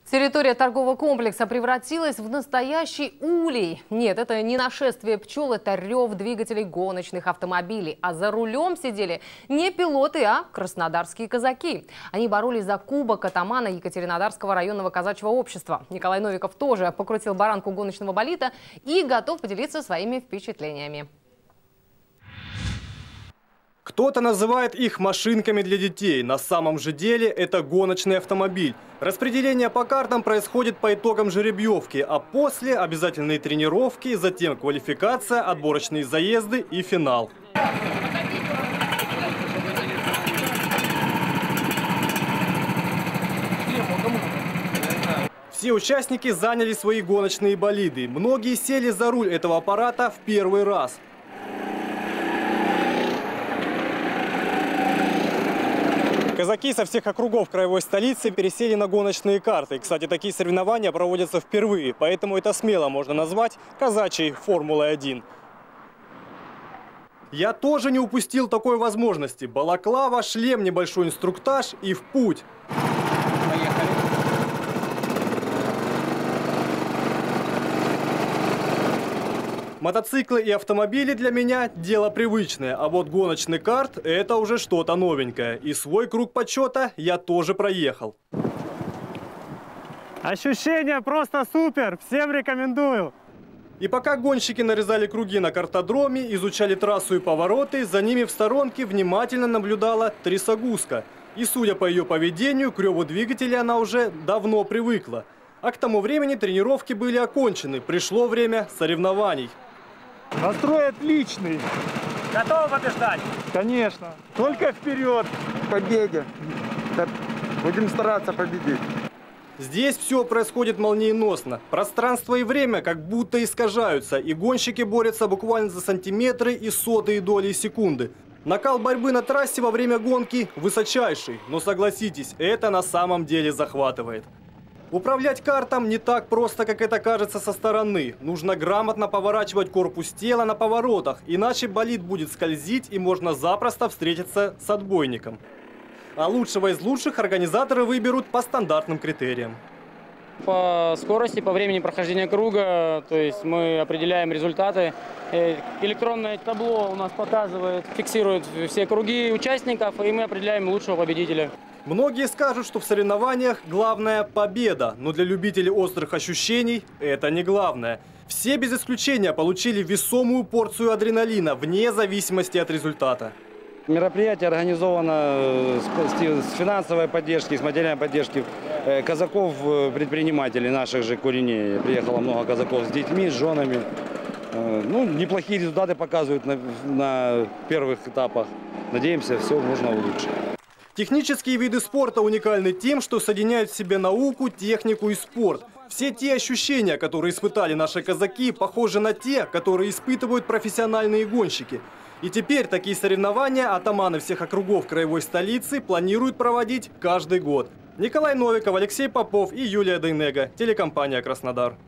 Территория торгового комплекса превратилась в настоящий улей. Нет, это не нашествие пчел, это рев двигателей гоночных автомобилей. А за рулем сидели не пилоты, а краснодарские казаки. Они боролись за кубок атамана Екатеринодарского районного казачьего общества. Николай Новиков тоже покрутил баранку гоночного болида и готов поделиться своими впечатлениями. Кто-то называет их машинками для детей. На самом же деле это гоночный автомобиль. Распределение по картам происходит по итогам жеребьевки, а после обязательные тренировки, затем квалификация, отборочные заезды и финал. Все участники заняли свои гоночные болиды. Многие сели за руль этого аппарата в первый раз. Казаки со всех округов краевой столицы пересели на гоночные карты. Кстати, такие соревнования проводятся впервые, поэтому это смело можно назвать казачьей Формулой-1. Я тоже не упустил такой возможности. Балаклава, шлем, небольшой инструктаж и в путь. Поехали. Мотоциклы и автомобили для меня – дело привычное, а вот гоночный карт – это уже что-то новенькое. И свой круг почета я тоже проехал. Ощущения просто супер! Всем рекомендую! И пока гонщики нарезали круги на картодроме, изучали трассу и повороты, за ними в сторонке внимательно наблюдала трясогузка. И судя по ее поведению, к реву двигателя она уже давно привыкла. А к тому времени тренировки были окончены, пришло время соревнований. Настрой отличный. Готовы побеждать? Конечно. Только вперед. К победе. Будем стараться победить. Здесь все происходит молниеносно. Пространство и время как будто искажаются, и гонщики борются буквально за сантиметры и сотые доли секунды. Накал борьбы на трассе во время гонки высочайший, но согласитесь, это на самом деле захватывает. Управлять картом не так просто, как это кажется со стороны. Нужно грамотно поворачивать корпус тела на поворотах, иначе болид будет скользить и можно запросто встретиться с отбойником. А лучшего из лучших организаторы выберут по стандартным критериям. По скорости, по времени прохождения круга, то есть мы определяем результаты. Электронное табло у нас показывает, фиксирует все круги участников, и мы определяем лучшего победителя. Многие скажут, что в соревнованиях главная победа, но для любителей острых ощущений это не главное. Все без исключения получили весомую порцию адреналина вне зависимости от результата. Мероприятие организовано с финансовой поддержки, с материальной поддержки казаков, предпринимателей наших же кореней. Приехало много казаков с детьми, с женами. Ну, неплохие результаты показывают на первых этапах. Надеемся, все можно улучшить. Технические виды спорта уникальны тем, что соединяют в себе науку, технику и спорт. Все те ощущения, которые испытали наши казаки, похожи на те, которые испытывают профессиональные гонщики. И теперь такие соревнования атаманы всех округов краевой столицы планируют проводить каждый год. Николай Новиков, Алексей Попов и Юлия Дейнега. Телекомпания «Краснодар».